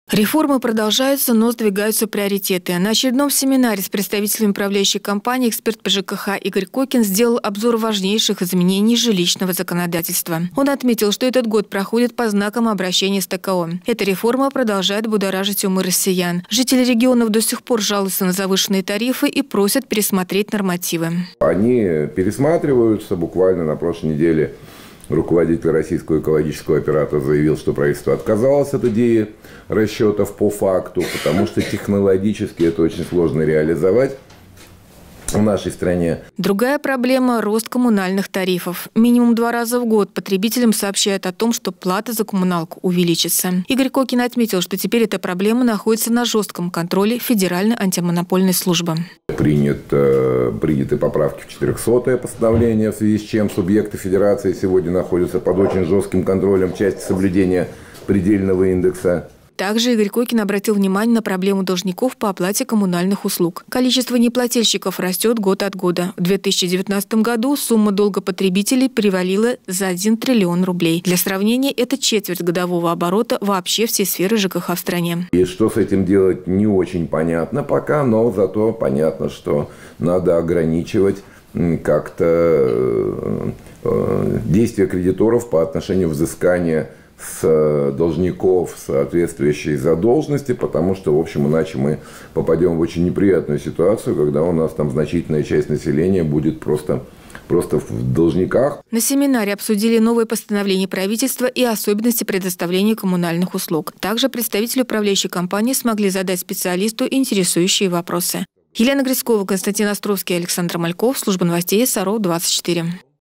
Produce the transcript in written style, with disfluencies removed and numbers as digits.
Реформы продолжаются, но сдвигаются приоритеты. На очередном семинаре с представителями управляющей компании эксперт по ЖКХ Игорь Кокин сделал обзор важнейших изменений жилищного законодательства. Он отметил, что этот год проходит по знакам обращения с ТКО. Эта реформа продолжает будоражить умы россиян. Жители регионов до сих пор жалуются на завышенные тарифы и просят пересмотреть нормативы. Они пересматриваются. Буквально на прошлой неделе руководитель российского экологического оператора заявил, что правительство отказалось от идеи расчетов по факту, потому что технологически это очень сложно реализовать в нашей стране. Другая проблема – рост коммунальных тарифов. Минимум 2 раза в год потребителям сообщают о том, что плата за коммуналку увеличится. Игорь Кокин отметил, что теперь эта проблема находится на жестком контроле Федеральной антимонопольной службы. Приняты поправки в 400-е постановление, в связи с чем субъекты федерации сегодня находятся под очень жестким контролем в части соблюдения предельного индекса. Также Игорь Кокин обратил внимание на проблему должников по оплате коммунальных услуг. Количество неплательщиков растет год от года. В 2019 году сумма долга потребителей перевалила за 1 триллион рублей. Для сравнения, это четверть годового оборота вообще всей сферы ЖКХ в стране. И что с этим делать, не очень понятно пока, но зато понятно, что надо ограничивать как-то действия кредиторов по отношению взыскания с должников соответствующей задолженности, потому что, в общем, иначе мы попадем в очень неприятную ситуацию, когда у нас там значительная часть населения будет просто в должниках. На семинаре обсудили новые постановления правительства и особенности предоставления коммунальных услуг. Также представители управляющей компании смогли задать специалисту интересующие вопросы. Елена Грицкова, Константин Островский, Александр Мальков. Служба новостей СРО 24.